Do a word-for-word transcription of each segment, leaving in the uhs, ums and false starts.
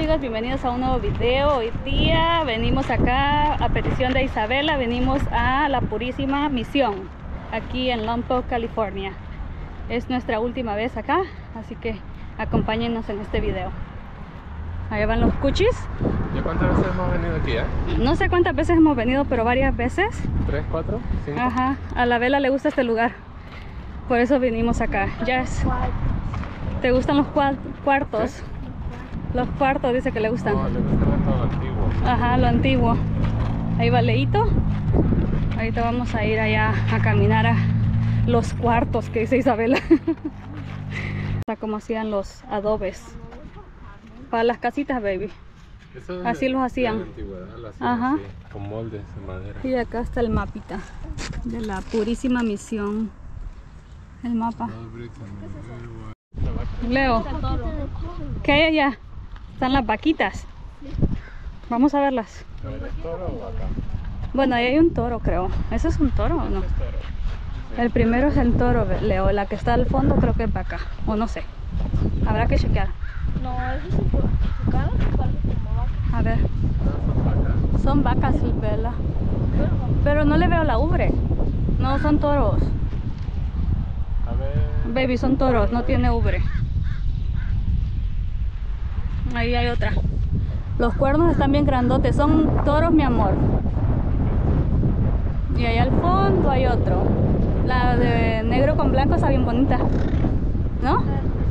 amigos, bienvenidos a un nuevo video. Hoy día venimos acá a petición de Isabela, venimos a la Purísima Misión aquí en Lompoc, California. Es nuestra última vez acá, así que acompáñenos en este video. Allá van los cuchis. ¿Ya cuántas veces hemos venido aquí, eh? No sé cuántas veces hemos venido, pero varias veces. ¿Tres, cuatro, cinco? Ajá, a la Vela le gusta este lugar, por eso vinimos acá. Jess, ¿te gustan los cuartos? ¿Sí? Los cuartos dice que le gustan. No, le gusta todo lo antiguo. Ajá, lo antiguo. Ahí va Leito. Ahorita vamos a ir allá a caminar a los cuartos que dice Isabela. Está como hacían los adobes para las casitas, baby. Eso así de, los hacían. de la antigüedad, lo hacían. Ajá. Así, con moldes de madera. Y acá está el mapita de la Purísima Misión. El mapa. Leo, ¿qué hay allá? Están las vaquitas. Vamos a verlas. ¿Es toro o vaca? Bueno, ahí hay un toro, creo. ¿Eso es un toro o no? Es toro. Sí. El primero es el toro, Leo. La que está al fondo creo que es vaca. O no sé. Habrá que chequear. No, eso es su cara, parece como vaca. A ver. No, Son son vacas. vacas, Bella. Pero no le veo la ubre. No, son toros. A ver. Baby, son toros, no tiene ubre. Ahí hay otra. Los cuernos están bien grandotes, son toros, mi amor. Y allá al fondo hay otro. La de negro con blanco está bien bonita, ¿no?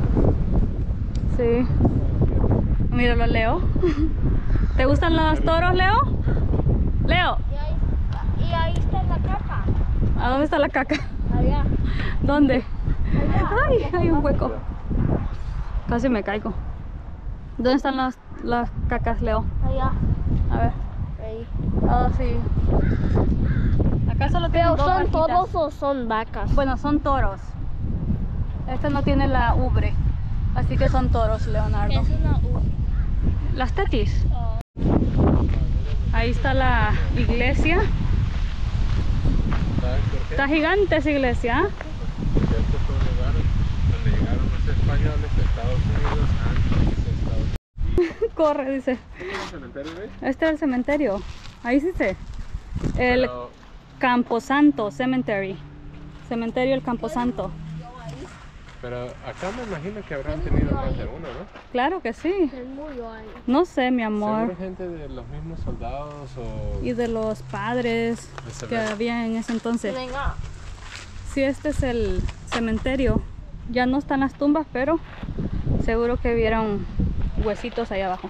Sí. Míralo, Leo. ¿Te gustan los toros, Leo? Leo. Y ahí, y ahí está la caca. ¿A dónde está la caca? Allá. ¿Dónde? Allá. Ay, hay un hueco. Casi me caigo. ¿Dónde están las, las cacas, Leo? Allá. A ver. Ahí. Oh, sí. Acá solo tienen Pero dos son vaquitas. toros o son vacas. Bueno, son toros. Este no tiene la ubre, así que son toros, Leonardo. Es una U. Las tetis. Oh. Ahí está la iglesia. ¿Sabes por qué? Está gigante esa iglesia, ¿eh? Porque este fue un lugar donde llegaron los españoles de Estados Unidos antes de Estados Unidos. Corre, dice. ¿Este es el cementerio, ves? Este es el cementerio. Ahí dice. El Pero, Camposanto Cemetery. Cementerio El Camposanto. pero acá me imagino que habrán tenido más de uno, ¿no? Claro que sí. Es muy ahí. No sé, mi amor. Seguro gente de los mismos soldados o... Y de los padres Ese que ver. había en ese entonces. Venga. Sí, este es el cementerio. Ya no están las tumbas, pero seguro que vieron huesitos ahí abajo.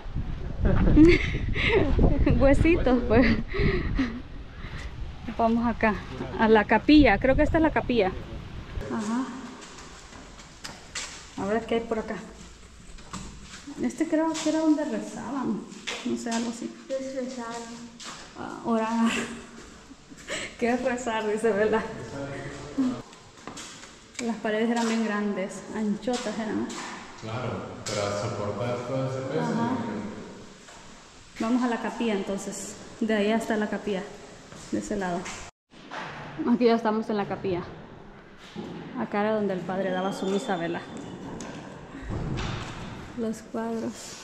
Huesitos, pues. Vamos acá, a la capilla. Creo que esta es la capilla. Ajá. A ver qué hay por acá. Este creo que era donde rezaban. No sé, algo así. Ah, orar. ¿Qué es rezar? Dice, ¿verdad? Las paredes eran bien grandes, anchotas eran, ¿no? Claro, para soportar todo ese peso. Ajá. Vamos a la capilla entonces. De ahí hasta la capilla, de ese lado. Aquí ya estamos en la capilla. Acá era donde el padre daba su misa, ¿verdad? Los cuadros.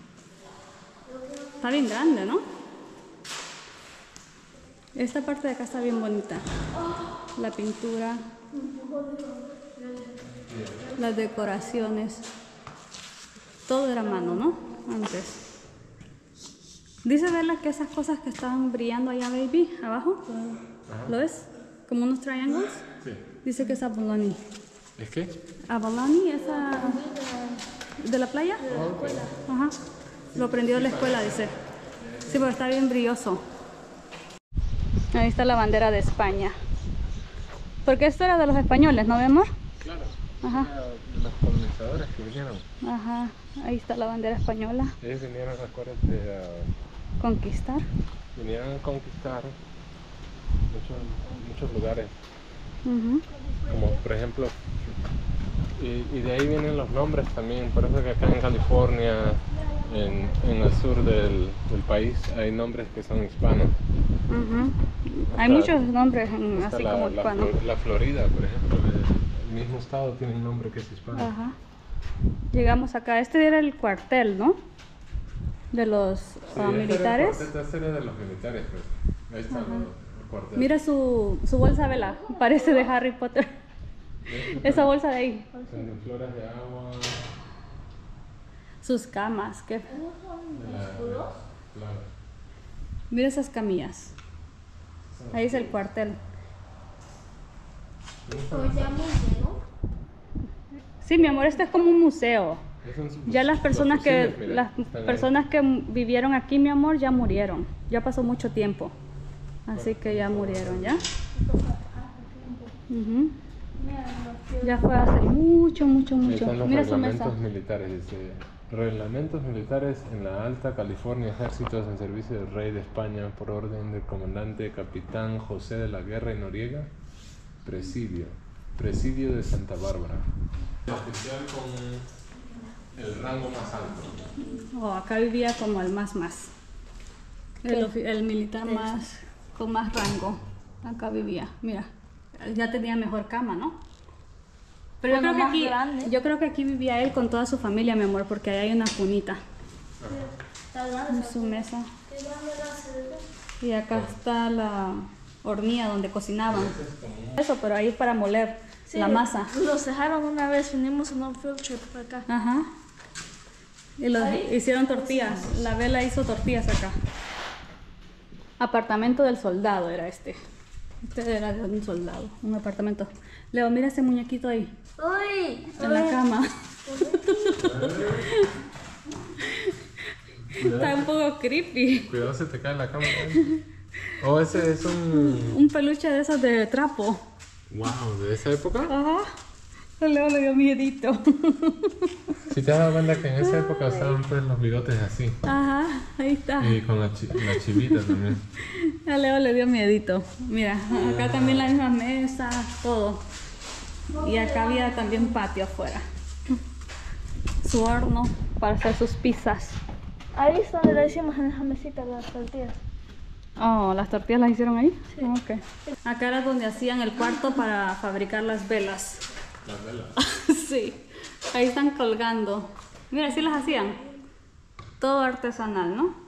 Está bien grande, ¿no? Esta parte de acá está bien bonita. La pintura. Las decoraciones. Todo era a mano, ¿no? Antes. Dice Bella que esas cosas que estaban brillando allá, baby, abajo. Ajá. ¿Lo ves? Como unos triángulos. Sí. Dice que es abalone. ¿Es qué? Abalone, esa de la playa. Ajá. Lo aprendió de la escuela, dice. Sí, pero está bien brilloso. Ahí está la bandera de España. Porque esto era de los españoles, ¿no, mi amor? Claro. Ajá. De los colonizadores que vinieron. Ajá. Ahí está la bandera española. Ellos vinieron, acuérdate, a... Conquistar. vinieron a conquistar muchos, muchos lugares. Uh-huh. Como por ejemplo, y, y de ahí vienen los nombres también. Por eso que acá en California, en, en el sur del, del país, hay nombres que son hispanos. Uh-huh. Hay Hasta- muchos nombres en- hasta así la, como la, hispanos. Flo- la Florida, por ejemplo, el mismo estado tiene un nombre que es hispano. Ajá. Llegamos acá. Este era el cuartel, ¿no? de los Sí, uh, este militares. Era el cuarteto, este era de los militares, pues. Ahí está el cuarteto. Mira su, su bolsa, vela, parece de Harry Potter. Este Esa bolsa de ahí. son floras de agua. Sus camas, que De la, de- claro. mira esas camillas. Ahí es el cuartel. Pues ya muy lleno. Sí, mi amor, este es como un museo. Esos son Ya las personas los que fusiles, mira, las están ahí. personas que vivieron aquí, mi amor, ya murieron. Ya pasó mucho tiempo. Así que ya murieron, ¿ya? Ujú. Ya fue hace mucho, mucho, Ahí mucho. están los Mira su mesa. reglamentos militares, dice. Reglamentos militares en la Alta California, ejércitos en servicio del rey de España por orden del comandante capitán José de la Guerra y Noriega. Presidio. Presidio de Santa Bárbara. Oficial con el rango más alto. Oh, acá vivía como el más más. El, ofi- el militar más con más rango. Acá vivía. Mira, ya tenía mejor cama, ¿no? Pero yo Bueno, creo que más aquí, grande. yo creo que aquí vivía él con toda su familia, mi amor, porque ahí hay una cunita Está grande. en su mesa. Qué grande la celda. Y acá está la hornilla donde cocinaban. Eso, pero ahí es para moler Sí, la masa. Los dejaron una vez, vinimos en un field trip por acá. Ajá. Y los hicieron tortillas. La vela hizo tortillas acá. Apartamento del soldado era este. Este era de un soldado, un apartamento. Leo, mira ese muñequito ahí, ¡Uy! en la cama. Está un poco creepy. Cuidado, se te cae la cama. Oh, ese es un. Un peluche de esos de trapo. Wow, ¿de esa época? Ajá. A Leo le dio miedito. Si te has dado cuenta que en esa época usaban pues los bigotes así. Ajá, ahí está. Y con la, chi- la chivita también. A Leo le dio miedito. Mira, acá también la misma mesa, todo. Y acá había también patio afuera. Su horno para hacer sus pizzas. Ahí es donde le hicimos en esa mesita las tortillas. Oh, ¿las tortillas las hicieron ahí? Sí. Ok. Acá era donde hacían el cuarto para fabricar las velas. Las velas. Sí, ahí están colgando. Mira, sí las hacían. Todo artesanal, ¿no?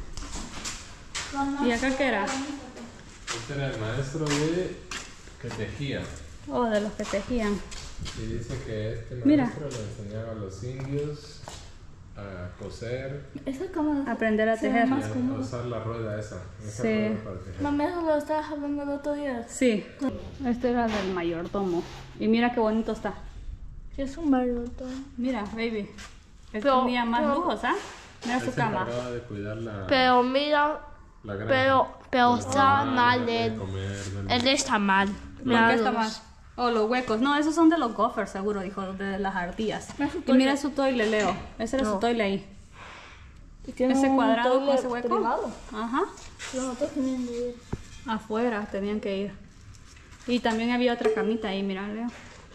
¿Y acá qué era? Este era el maestro de que tejía. Oh, de los que tejían. Y dice que este Mira. maestro le enseñaba a los indios a coser Esa cama. Aprender a se ve tejer. y más a cómodo. usar la rueda esa. Esa Sí. rueda para tejer. Mami, eso lo estabas hablando el otro día. Sí, este era del mayordomo. Y mira qué bonito está. Sí, es un barrio todo. Mira, baby. Él Pero- tenía más pero- lujos, ¿ah? Mira Él su se cama. encargaba de cuidar la, Pero mira, la granja. pero, pero De está lavar, mal de él. comer, de- Él está mal. ¿Por Mira qué está los- mal? Oh, los huecos. No, esos son de los gophers, seguro, dijo, de las ardillas. Mira su Y mira su toile, Leo. Ese era su No. toile ahí. Y tiene Ese un cuadrado con toilet ese hueco. privado. Ajá. Los otros tenían de ir. Afuera tenían que ir. Y también había otra camita ahí, mira, Leo.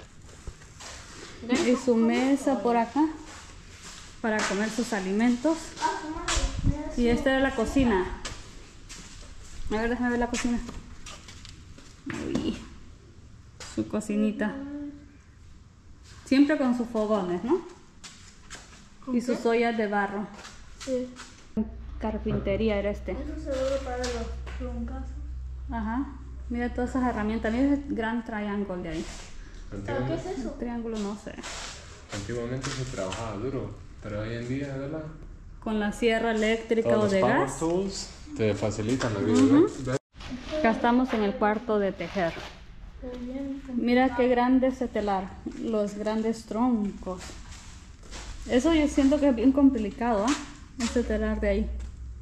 Y su mesa por acá para comer sus alimentos. Y esta era la cocina. A ver, déjame ver la cocina. Uy, su cocinita. Siempre con sus fogones, ¿no? Y sus ollas de barro. Sí. Carpintería era este. Eso seguro para los troncazos. Ajá. Mira todas esas herramientas. Mira ese gran triángulo de ahí. ¿Qué Antiguamente, es eso? Triángulo no sé. antiguamente se trabajaba duro, pero hoy en día, ¿verdad? Con la sierra eléctrica Todos o los de power gas. tools te facilitan la vida. ¿ves? Acá estamos en el cuarto de tejer. Mira qué grande ese telar. Los grandes troncos. Eso yo siento que es bien complicado, ¿ah? Ese telar de ahí.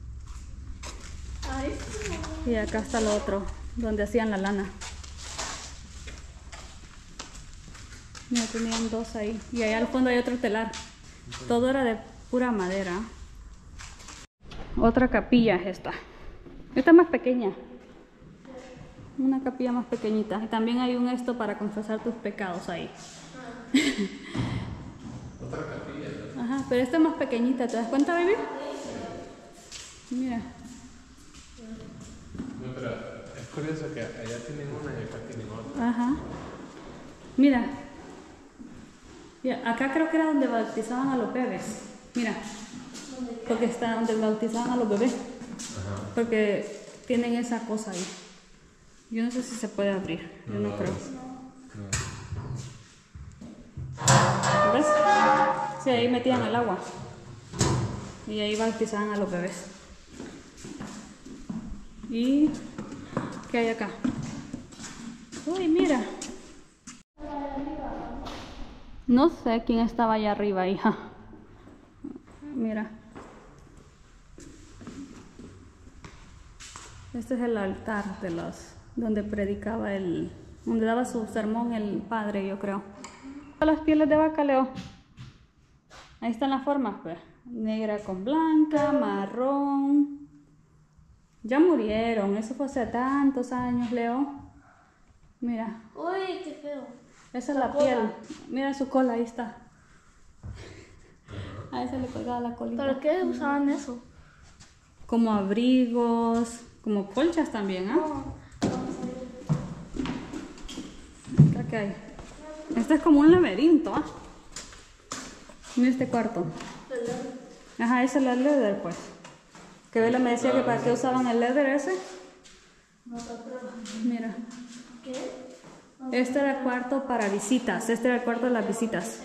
Ahí Y acá está el otro, donde hacían la lana. Mira, tenían dos ahí. Y allá al fondo hay otro telar. Todo era de pura madera. Otra capilla es esta. Esta es más pequeña. Una capilla más pequeñita. Y también hay un esto para confesar tus pecados ahí. Otra capilla, ¿no? Ajá, pero esta es más pequeñita. ¿Te das cuenta, baby? Mira. No, pero es curioso que allá tienen una y acá tienen otra. Ajá. Mira. Mira, acá creo que era donde bautizaban a los bebés. Mira. ¿Dónde porque está donde bautizaban a los bebés. Ajá. Porque tienen esa cosa ahí. Yo no sé si se puede abrir, yo no, No, creo. No. ¿Ves? Sí, ahí metían el agua. Y ahí bautizaban a los bebés. ¿Y qué hay acá? Uy, mira. No sé quién estaba allá arriba, hija. Mira. Este es el altar de los, donde predicaba el, donde daba su sermón el padre, yo creo. Las pieles de vaca, Leo. Ahí están las formas, pues. Negra con blanca, marrón. Ya murieron, eso fue hace tantos años, Leo. Mira. Uy, qué feo. Esa es La la cola. piel. Mira su cola, ahí está. A esa le colgaba la colita. ¿Para qué usaban eso? Como abrigos, como colchas también, ¿ah? No. Acá que hay. Este es como un laberinto, ¿ah? Mira este cuarto. Ajá, ese es el leather, pues. Que Vela me decía que para qué usaban el leather ese. Mira. ¿Qué? Este era el cuarto para visitas. Este era el cuarto de las visitas.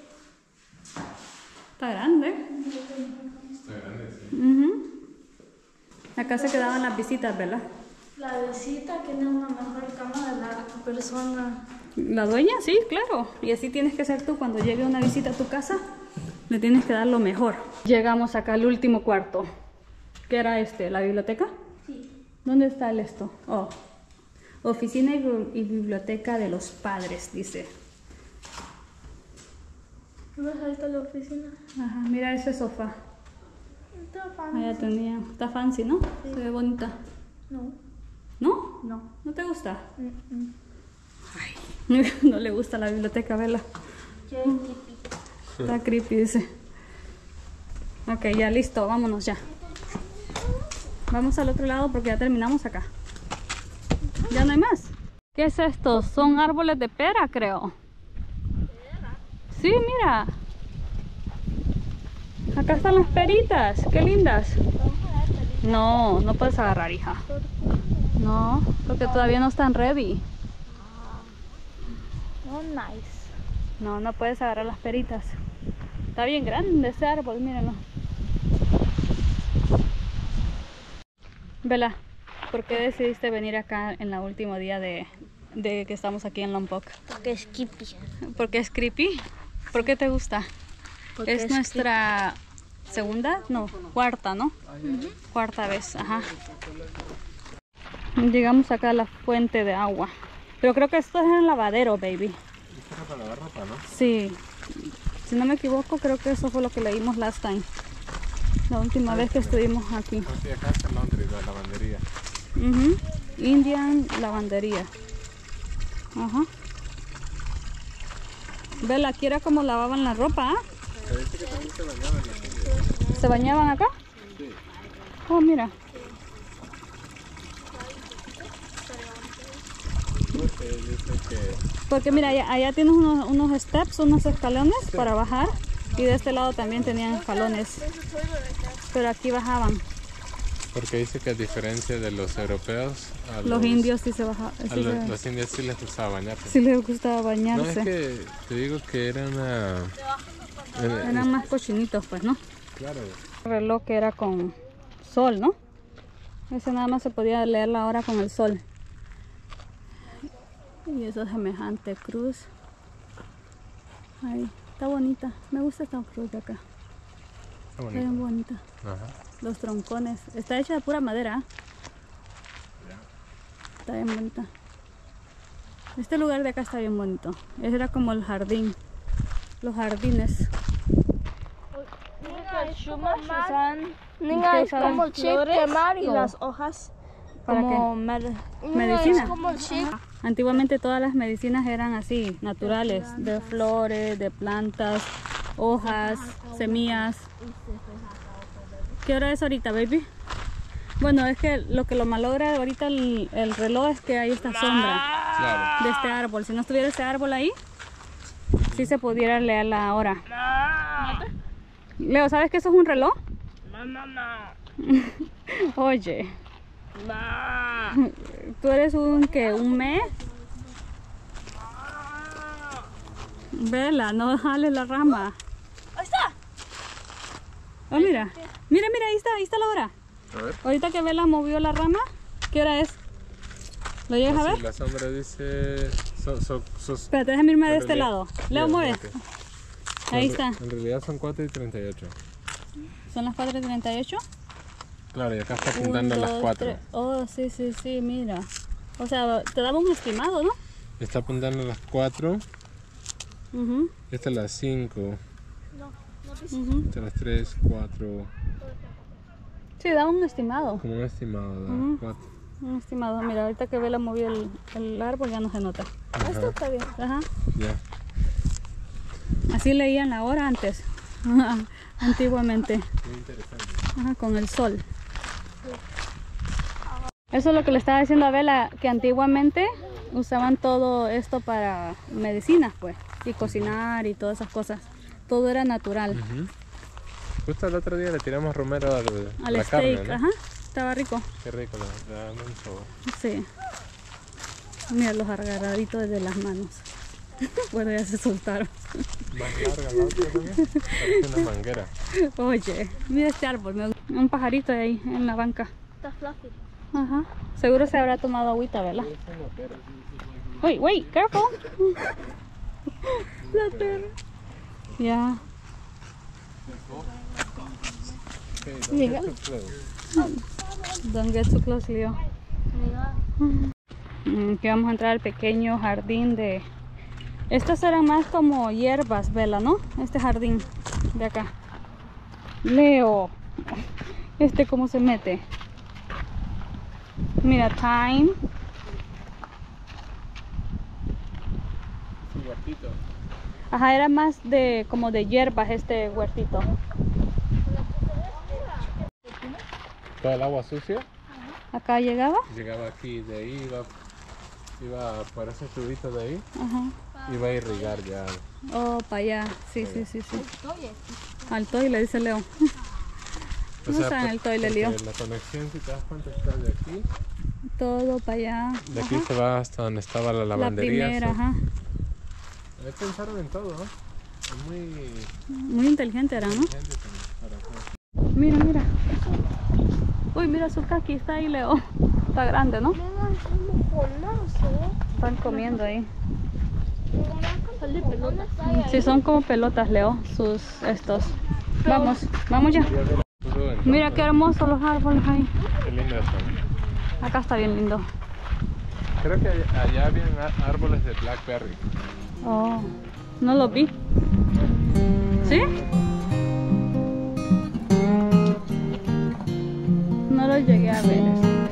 Está grande. Está grande, sí. Ujú. Acá se quedaban las visitas, ¿verdad? La visita tiene una mejor cama de la persona. La dueña, sí, claro. Y así tienes que ser tú cuando llegue una visita a tu casa. Le tienes que dar lo mejor. Llegamos acá al último cuarto. ¿Qué era este? ¿La biblioteca? Sí. ¿Dónde está el esto? Oh. Oficina y, bi- y biblioteca de los padres, dice. ¿Ves ahí está la oficina? Ajá, mira ese sofá. Está fan. Allá tenía. Está fancy, ¿no? Sí. Se ve bonita. No. ¿No? No. ¿No te gusta? Mm, mm. Ay, no le gusta la biblioteca, Vela. Qué creepy. Está creepy, dice. Ok, ya listo, vámonos ya. Vamos al otro lado porque ya terminamos acá. Ya no hay más. ¿Qué es esto? Son árboles de pera, creo. Sí, mira. Acá están las peritas. Qué lindas. No, no puedes agarrar, hija. No, porque todavía no están ready. Oh, nice. No, no puedes agarrar las peritas. Está bien grande ese árbol, mírenlo. Vela, ¿por qué decidiste venir acá en el último día de, de que estamos aquí en Lompoc? Porque es creepy. ¿Porque es creepy? ¿Por qué te gusta? Porque es es nuestra segunda, no, cuarta, ¿no? Cuarta vez, ajá. Llegamos acá a la fuente de agua. Pero creo que esto es el lavadero, baby. Esto era para lavar ropa, ¿no? Sí. Si no me equivoco, creo que eso fue lo que leímos last time. La última vez que estuvimos aquí. Ah, sí, acá está Laundry, la lavandería. Ujú. Indian lavandería. Ajá. Vela, aquí era como lavaban la ropa, ¿ah? Parece que también se bañaban aquí. ¿Se bañaban acá? Sí. Oh, mira. No sé, yo sé que... Porque mira, allá, allá tienes unos, unos steps, unos escalones para bajar. Y de este lado también tenían escalones. Pero aquí bajaban. Porque dice que a diferencia de los europeos, a Los indios sí se bajaban. a los, los indios sí les gustaba bañarse. Sí les gustaba No, es bañarse. que te digo que era una... era- Eran más cochinitos, pues, ¿no? Claro. El reloj que era con sol, ¿no? Ese nada más se podía leer la hora con el sol. Y esa semejante cruz. Ahí, está bonita. Me gusta esta cruz de acá. Está Está bien bonito. bonita. Ajá. Los troncones. Está hecha de pura madera. Ya. Está bien bonita. Este lugar de acá está bien bonito. Ese era como el jardín. Los jardines. Niña, es usaban como el chip quemar y las hojas ¿Para como qué? med- Medicina. Es como el chip. Antiguamente todas las medicinas eran así, naturales, de flores, de plantas, hojas, semillas. ¿Qué hora es ahorita, baby? Bueno, es que lo que lo malogra ahorita el, el reloj es que hay esta sombra Claro. de este árbol. Si no estuviera ese árbol ahí, sí se pudiera leer la hora. Leo, ¿sabes que eso es un reloj? Mamá. Oye, Ma. ¿tú eres un que un mes? Vela, no jales la rama. Ahí está. Oh, mira. Mira, mira, ahí está, ahí está la hora. A ver. Ahorita que Vela movió la rama, ¿qué hora es? ¿Lo llegas a Sí, ver? la sombra dice... So, so, sos- Espérate, déjame irme de en este realidad- lado. Leo, Mira, mueve. muévete. Ahí En está. re- En realidad son cuatro y treinta y ocho. ¿Son las cuatro y treinta y ocho? Claro, y acá está Un, apuntando a las dos, cuatro. tres. Oh, sí, sí, sí, mira. O sea, te daba un estimado, ¿no? Está apuntando a las cuatro. Ujú, Esta es las cinco. ujú. Esta es las tres, cuatro. Sí, da un estimado. Como un estimado, ¿verdad? Ujú. Cuatro. Un estimado. Mira, ahorita que Vela movió el, el árbol ya no se nota. Ajá, Esto está bien. Ajá. ya. Así leían la hora antes. Antiguamente. Muy interesante. Ajá, con el sol. Eso es lo que le estaba diciendo a Vela, que antiguamente usaban todo esto para medicinas, pues, y cocinar y todas esas cosas. Todo era natural. Ujú. Justo el otro día le tiramos romero al, a Al la steak, carne, ¿no? ajá, estaba rico. Qué rico, le le da un sabor. Sí. Mira los agarraditos de las manos. Bueno, ya se soltaron. Más larga la otra también. Parece una manguera. Oye, mira este árbol, me gusta. Un pajarito ahí en la banca. Está fluffy. Ajá. Seguro se habrá tomado agüita, ¿verdad? Wait, wait, careful. La perra. Ya. Okay, Mira. don't get too close. Don't get too close, Leo. Mm, Aquí vamos a entrar al pequeño jardín de... Estos eran más como hierbas, Vela, ¿no? Este jardín de acá. Leo. Este cómo se mete. Mira, thyme. Un huertito. Ajá, era más de como de hierbas este huertito. Toda el agua sucia Acá llegaba. llegaba aquí, de ahí iba, iba por esos tubitos de ahí, Ajá. iba a irrigar ya. Oh, para allá. Sí, sí, sí, sí. Al toile, dice Leo. No está en por- el toile, porque Leo. la conexión, si te das cuenta, está de aquí. Todo para allá. De aquí Ajá. se va hasta donde estaba la La lavandería. primera, so- ajá. Ahí pensaron en todo, ¿no? Es muy Muy inteligente era, ¿no? inteligente para todo. Mira, mira. Uy, mira su caqui, está ahí, Leo. Está grande, ¿no? Están comiendo ahí. Sí, son como pelotas, Leo, sus estos. Vamos, vamos ya. Todo en Mira todo. qué hermosos los árboles ahí. Qué lindo está. Acá está bien lindo. Creo que allá, allá habían á- árboles de blackberry. Oh, no los vi. ¿Sí? No los llegué a ver.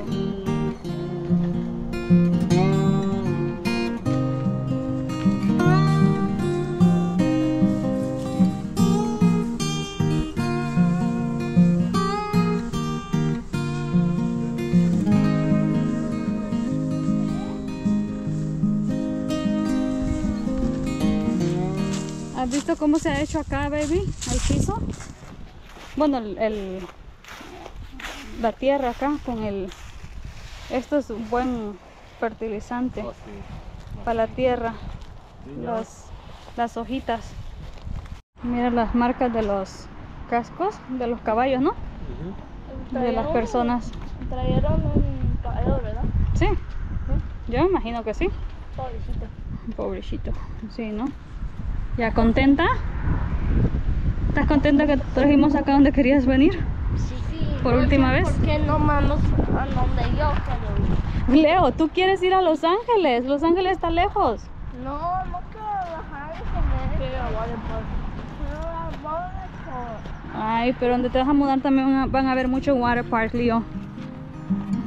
¿Has visto cómo se ha hecho acá, baby? El piso. Bueno, el, el- la tierra acá con el... Esto es un buen fertilizante Oh, sí. para la tierra. Las, las hojitas. Mira las marcas de los cascos de los caballos, ¿no? Ujú. De las personas. Trajeron un caballo, ¿verdad? Sí. Yo me imagino que sí. Pobrecito. Pobrecito. Sí, ¿no? ¿Ya contenta? ¿Estás contenta que trajimos acá donde querías venir? Sí, sí. ¿Por última vez? ¿Por qué no vamos a donde yo quiero ir? Leo, tú quieres ir a Los Ángeles. Los Ángeles está lejos. No, no quiero bajar de comer. Quiero a Waterpark. Quiero a Waterpark. Ay, pero donde te vas a mudar también van a, van a haber muchos water park, Leo.